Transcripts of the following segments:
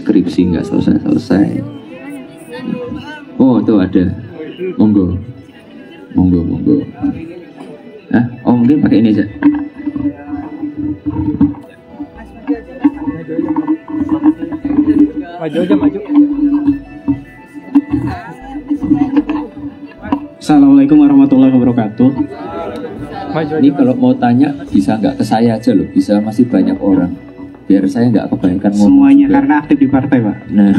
skripsi nggak selesai. Oh tuh ada, monggo. Oh mungkin pakai ini aja. Maju. Assalamualaikum warahmatullahi wabarakatuh. Ini kalau mau tanya bisa nggak ke saya aja loh, bisa masih banyak orang. Biar saya nggak kebanyakan ngomong. Semuanya juga. karena aktif di partai, Pak. Nah,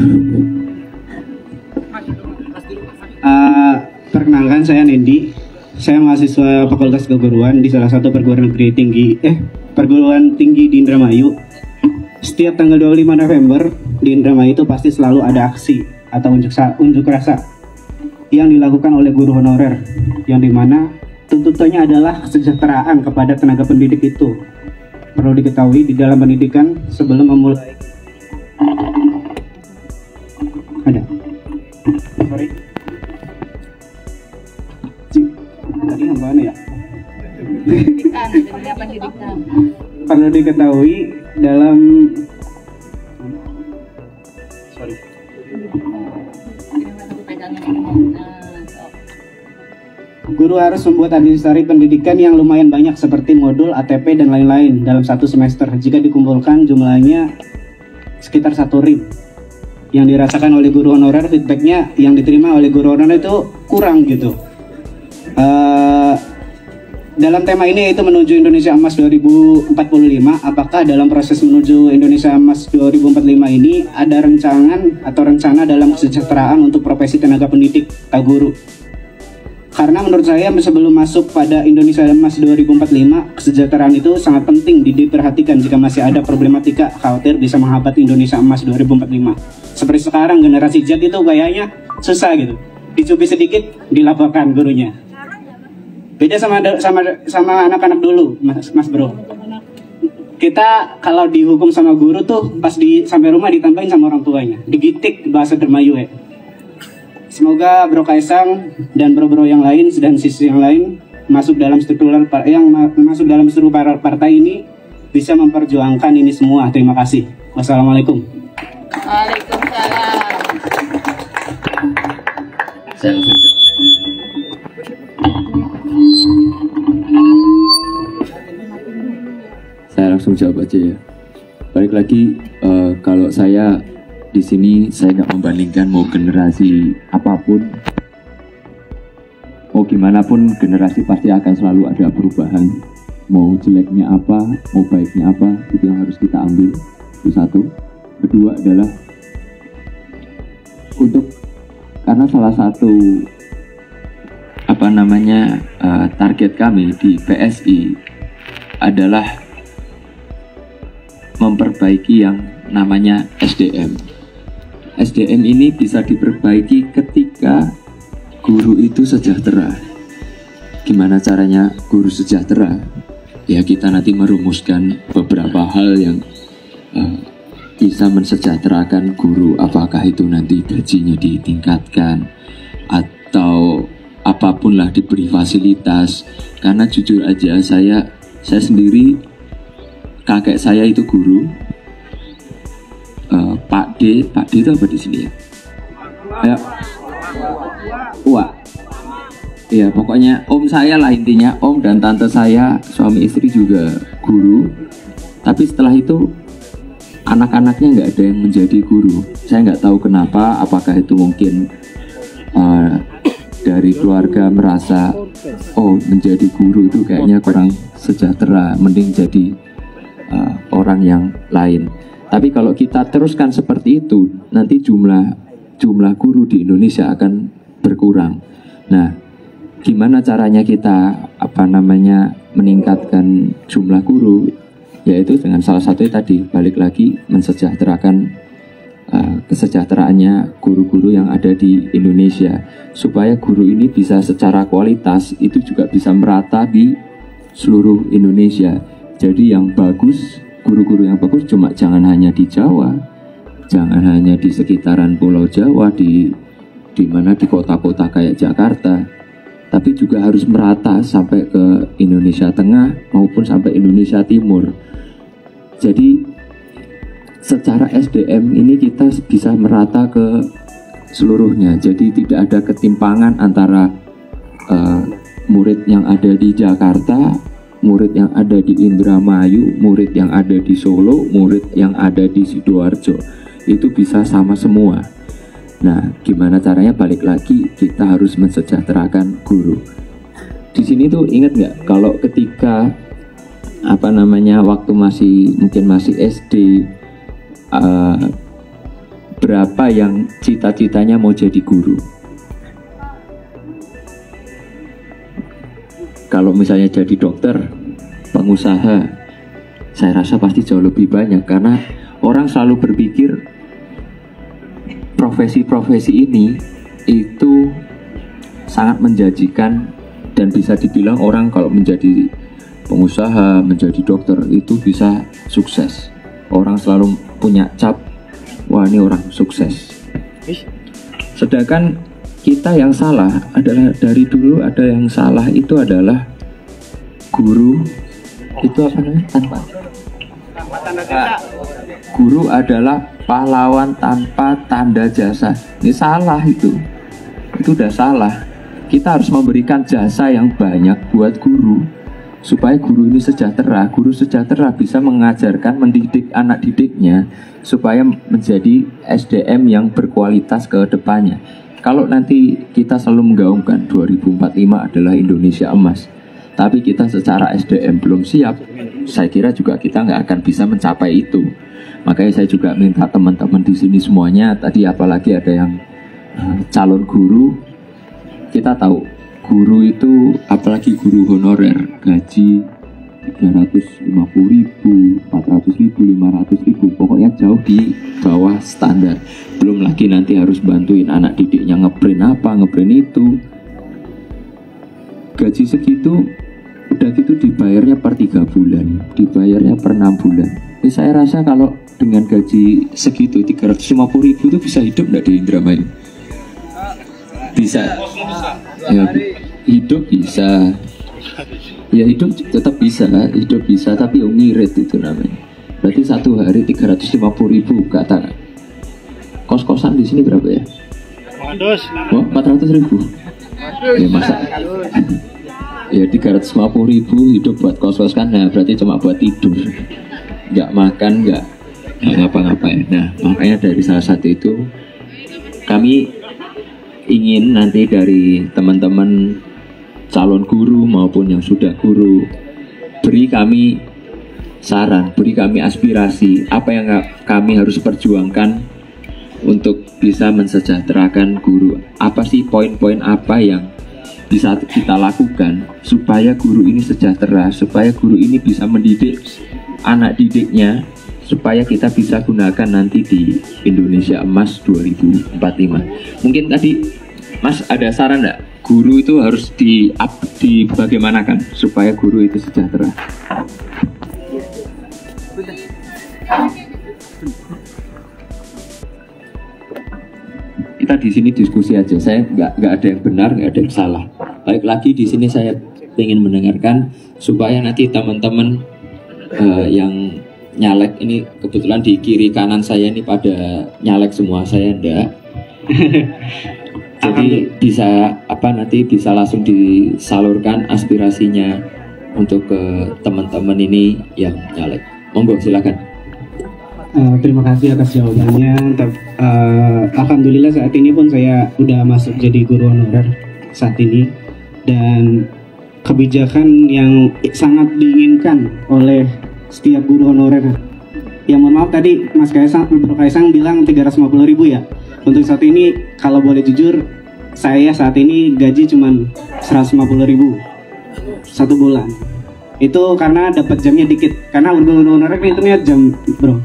perkenalkan saya Nendi. Saya mahasiswa Fakultas Keguruan di salah satu perguruan tinggi di Indramayu. Setiap tanggal 25 November di Indramayu itu pasti selalu ada aksi atau unjuk rasa yang dilakukan oleh guru honorer, yang dimana tuntutannya adalah kesejahteraan kepada tenaga pendidik itu. Perlu diketahui di dalam pendidikan sebelum memulai tadi hambaan ya. Pendidikan. Perlu diketahui dalam guru harus membuat administrasi pendidikan yang lumayan banyak seperti modul, ATP, dan lain-lain dalam satu semester. Jika dikumpulkan jumlahnya sekitar 1 RIB. Yang dirasakan oleh guru honorer, feedbacknya yang diterima oleh guru honorer itu kurang gitu. Dalam tema ini yaitu menuju Indonesia Emas 2045, apakah dalam proses menuju Indonesia Emas 2045 ini ada rencana dalam kesejahteraan untuk profesi tenaga pendidik atau guru? Karena menurut saya sebelum masuk pada Indonesia Emas 2045, kesejahteraan itu sangat penting diperhatikan jika masih ada problematika khawatir bisa menghambat Indonesia Emas 2045. Seperti sekarang generasi Z itu kayaknya susah gitu. Dicubit sedikit dilaporkan gurunya. Beda sama anak-anak dulu, Mas Bro. Kita kalau dihukum sama guru tuh pas sampai rumah ditambahin sama orang tuanya, digitik bahasa Dermayu ya. Semoga Bro Kaisang dan bro-bro yang lain dan sisi yang lain masuk dalam struktur partai ini bisa memperjuangkan ini semua. Terima kasih. Wassalamualaikum. Waalaikumsalam. Saya langsung jawab aja ya. Balik lagi, kalau saya di sini saya nggak membandingkan mau generasi apapun, mau gimana pun generasi pasti akan selalu ada perubahan. Mau jeleknya apa, mau baiknya apa, itu yang harus kita ambil. Itu satu. Kedua adalah karena salah satu target kami di PSI adalah memperbaiki yang namanya SDM. SDM ini bisa diperbaiki ketika guru itu sejahtera. Gimana caranya guru sejahtera? Ya kita nanti merumuskan beberapa hal yang bisa mensejahterakan guru. Apakah itu nanti gajinya ditingkatkan atau apapun lah, diberi fasilitas. Karena jujur aja saya sendiri, kakek saya itu guru. Pak D itu apa di sini ya? Ayo. Wah. Ya pokoknya om saya lah intinya, om dan tante saya, suami istri juga guru. Tapi setelah itu anak-anaknya nggak ada yang menjadi guru. Saya nggak tahu kenapa, apakah itu mungkin dari keluarga merasa menjadi guru itu kayaknya kurang sejahtera, mending jadi orang yang lain. Tapi kalau kita teruskan seperti itu, nanti jumlah guru di Indonesia akan berkurang. Nah, gimana caranya kita meningkatkan jumlah guru? Yaitu dengan salah satunya tadi, balik lagi mensejahterakan kesejahteraannya guru-guru yang ada di Indonesia, supaya guru ini bisa secara kualitas itu juga bisa merata di seluruh Indonesia. Jadi yang bagus, guru-guru yang bagus jangan hanya di Jawa, jangan hanya di sekitaran Pulau Jawa, di kota-kota kayak Jakarta, tapi juga harus merata sampai ke Indonesia Tengah maupun sampai Indonesia Timur. Jadi secara SDM ini kita bisa merata ke seluruhnya. Jadi tidak ada ketimpangan antara murid yang ada di Jakarta, murid yang ada di Indramayu, murid yang ada di Solo, murid yang ada di Sidoarjo. Itu bisa sama semua. Nah, gimana caranya? Balik lagi, kita harus mensejahterakan guru. Di sini tuh ingat nggak kalau ketika waktu mungkin masih SD, berapa yang cita-citanya mau jadi guru? Kalau misalnya jadi dokter, pengusaha, saya rasa pasti jauh lebih banyak, karena orang selalu berpikir profesi-profesi ini itu sangat menjanjikan, dan bisa dibilang orang kalau menjadi pengusaha, menjadi dokter itu bisa sukses. Orang selalu punya cap, wah ini orang sukses. Sedangkan kita yang salah adalah, dari dulu ada yang salah itu adalah guru itu tanpa guru adalah pahlawan tanpa tanda jasa. Ini salah, itu udah salah. Kita harus memberikan jasa yang banyak buat guru supaya guru ini sejahtera. Guru sejahtera bisa mengajarkan, mendidik anak didiknya supaya menjadi SDM yang berkualitas ke depannya. Kalau nanti kita selalu menggaungkan 2045 adalah Indonesia emas, tapi kita secara SDM belum siap, saya kira juga kita nggak akan bisa mencapai itu. Makanya saya juga minta teman-teman di sini semuanya, tadi apalagi ada yang calon guru, kita tahu guru itu, apalagi guru honorer, gaji 350.000, 400.000, 500.000, pokoknya jauh di bawah standar. Belum lagi nanti harus bantuin anak didiknya ngeprint apa, ngeprint itu. Gaji segitu, udah gitu dibayarnya per 3 bulan, dibayarnya per 6 bulan. Ini saya rasa kalau dengan gaji segitu 350.000 itu bisa hidup nggak di Indramayu? Bisa ya, hidup bisa ya, hidup tetap bisa, hidup bisa, tapi ngirit itu namanya. Berarti satu hari 350.000, katakan. Kos-kosan di sini berapa ya? 400.000. Ya masa ya 350.000 hidup buat kos-kos kan, nah berarti cuma buat tidur, nggak makan, nggak ngapa-ngapain. Nah makanya dari salah satu itu kami ingin nanti dari teman-teman calon guru maupun yang sudah guru, beri kami saran, beri kami aspirasi, apa yang kami harus perjuangkan untuk bisa mensejahterakan guru. Apa sih poin-poin apa yang bisa kita lakukan supaya guru ini sejahtera, supaya guru ini bisa mendidik anak didiknya, supaya kita bisa gunakan nanti di Indonesia Emas 2045. Mungkin tadi Mas ada saran nggak? Guru itu harus bagaimanakan supaya guru itu sejahtera? Kita di sini diskusi aja. Saya nggak ada yang benar, nggak ada yang salah. Baik lagi di sini saya ingin mendengarkan supaya nanti teman-teman yang nyalek ini, kebetulan di kiri kanan saya ini pada nyalek semua, saya enggak. Jadi bisa nanti bisa langsung disalurkan aspirasinya untuk ke teman-teman ini yang nyalek. Monggo silakan. Terima kasih atas jawabannya. Alhamdulillah saat ini pun saya udah masuk jadi guru honorer saat ini, dan kebijakan yang sangat diinginkan oleh setiap guru honorer. Yang mohon maaf tadi Mas Kaisang, Bro Kaisang bilang 350.000 ya. Untuk saat ini kalau boleh jujur, saya saat ini gaji cuma 150.000 satu bulan. Itu karena dapat jamnya dikit. Karena guru honorer hitungnya jam, bro.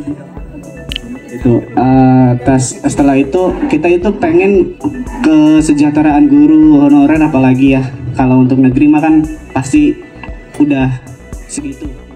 Itu setelah itu kita itu pengen kesejahteraan guru honorer, apalagi ya kalau untuk negeri mah kan pasti udah segitu.